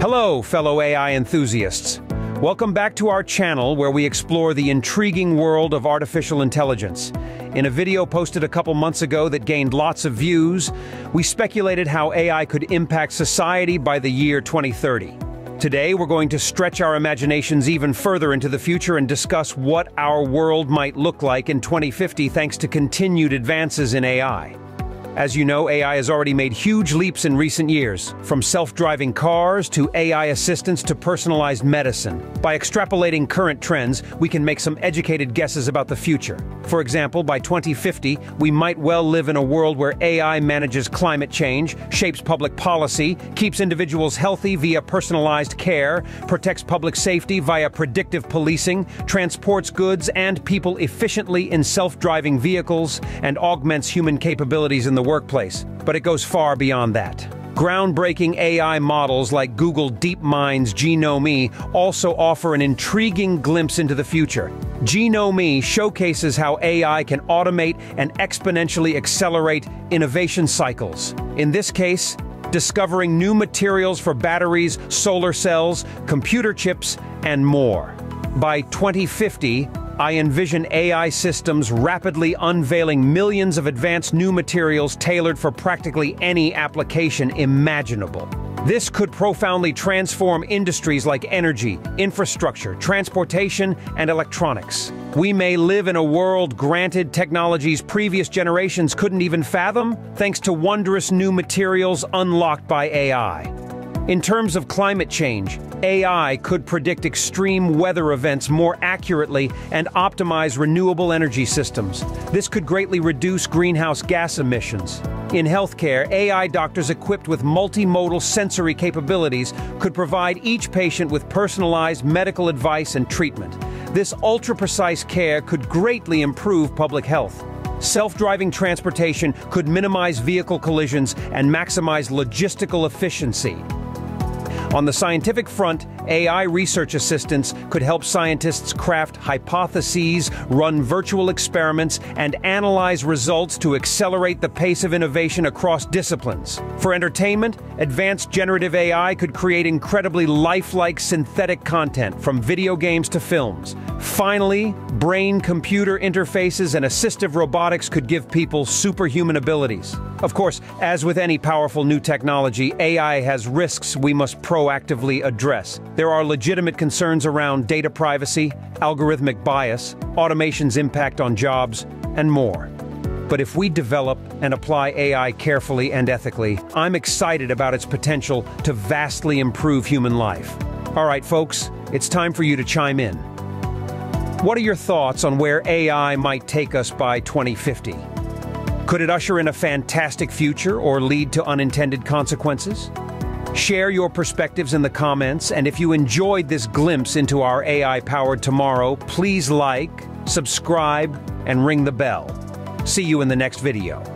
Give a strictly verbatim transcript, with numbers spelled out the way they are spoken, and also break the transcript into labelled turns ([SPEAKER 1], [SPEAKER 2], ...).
[SPEAKER 1] Hello, fellow A I enthusiasts. Welcome back to our channel where we explore the intriguing world of artificial intelligence. In a video posted a couple months ago that gained lots of views, we speculated how A I could impact society by the year twenty thirty. Today, we're going to stretch our imaginations even further into the future and discuss what our world might look like in twenty fifty thanks to continued advances in A I. As you know, A I has already made huge leaps in recent years, from self-driving cars to A I assistants to personalized medicine. By extrapolating current trends, we can make some educated guesses about the future. For example, by twenty fifty, we might well live in a world where A I manages climate change, shapes public policy, keeps individuals healthy via personalized care, protects public safety via predictive policing, transports goods and people efficiently in self-driving vehicles, and augments human capabilities in the workplace. But it goes far beyond that. Groundbreaking A I models like Google DeepMind's Genome also offer an intriguing glimpse into the future. Genome showcases how A I can automate and exponentially accelerate innovation cycles. In this case, discovering new materials for batteries, solar cells, computer chips, and more. By twenty fifty, I envision A I systems rapidly unveiling millions of advanced new materials tailored for practically any application imaginable. This could profoundly transform industries like energy, infrastructure, transportation, and electronics. We may live in a world granted technologies previous generations couldn't even fathom, thanks to wondrous new materials unlocked by A I. In terms of climate change, A I could predict extreme weather events more accurately and optimize renewable energy systems. This could greatly reduce greenhouse gas emissions. In healthcare, A I doctors equipped with multimodal sensory capabilities could provide each patient with personalized medical advice and treatment. This ultra-precise care could greatly improve public health. Self-driving transportation could minimize vehicle collisions and maximize logistical efficiency. On the scientific front, A I research assistants could help scientists craft hypotheses, run virtual experiments, and analyze results to accelerate the pace of innovation across disciplines. For entertainment, advanced generative A I could create incredibly lifelike synthetic content, from video games to films. Finally, brain-computer interfaces and assistive robotics could give people superhuman abilities. Of course, as with any powerful new technology, A I has risks we must proactively address. There are legitimate concerns around data privacy, algorithmic bias, automation's impact on jobs, and more. But if we develop and apply A I carefully and ethically, I'm excited about its potential to vastly improve human life. All right, folks, it's time for you to chime in. What are your thoughts on where A I might take us by twenty fifty? Could it usher in a fantastic future or lead to unintended consequences? Share your perspectives in the comments, and if you enjoyed this glimpse into our A I-powered tomorrow, please like, subscribe, and ring the bell. See you in the next video.